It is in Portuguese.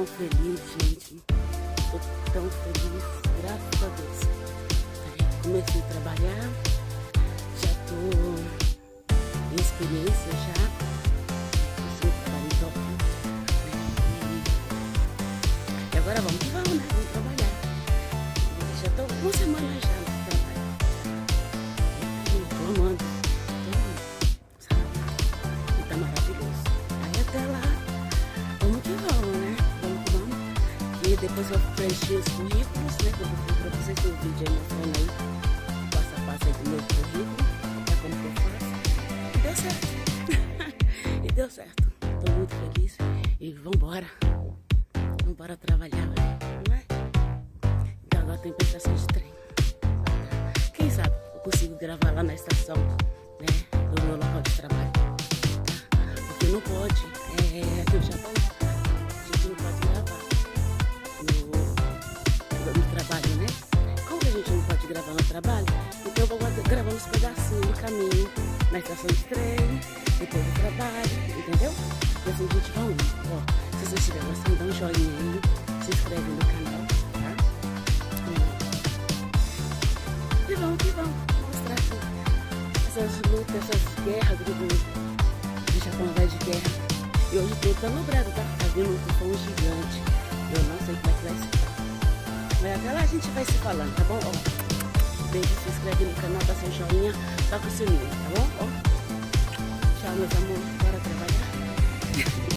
tão feliz, gente. Tô tão feliz, graças a Deus. Comecei a trabalhar, já tô em experiência já. Comecei a trabalhar em top. E agora vamos que vamos, né? Vamos trabalhar. Já tô uma semana já no trabalho. Tô amando. Sabe? E tá maravilhoso. Aí até lá, vamos que vamos, né? Vamos que vamos. E depois eu preenchi os currículos, né? Que eu vou fazer pra vocês, tem um vídeo aí mostrando aí. Passo a passo aí do meu currículo. Tá como que eu faço. E deu certo. E deu certo. Tô muito feliz. E vambora. Vambora trabalhar, não é? Então agora tem prestação de trem. Quem sabe eu consigo gravar lá na estação, né? Do meu local de trabalho. Porque não pode. Aqui no Japão, a gente não pode gravar no trabalho, né? Como que a gente não pode gravar no trabalho? Então eu vou gravando uns pedacinhos do caminho, na estação de trem, depois do trabalho, entendeu? E assim a gente vai indo. Ó, se você estiver gostando, dá um joinha aí, se inscreve no canal, tá? E vamos que vamos mostrar aqui essas lutas, essas guerras do Japão vai de guerra. E hoje tô tão lembrado, tá? Tá vindo um tufão gigante. Eu não sei como é que vai ser. Mas até lá a gente vai se falando, tá bom? Ó, beijo, se inscreve no canal, dá seu joinha, toca o sininho, tá bom? Ó, tchau, meus amores, bora trabalhar.